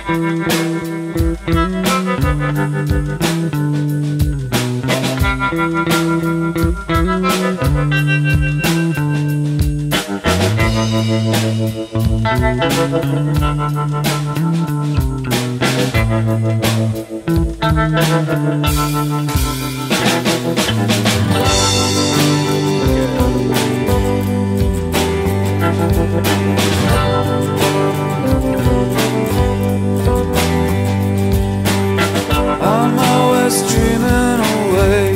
I'm always dreaming away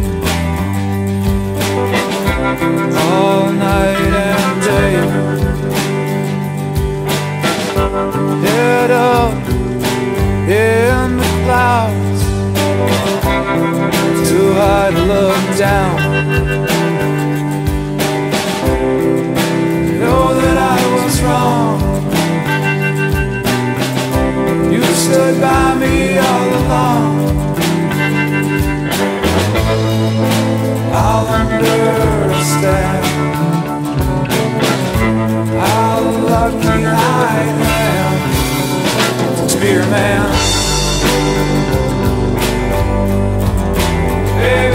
all night and day. Head up in the clouds, too high to look down. Know that I was wrong. You stood by me all along. I'll understand how lucky I am to be your man. Hey.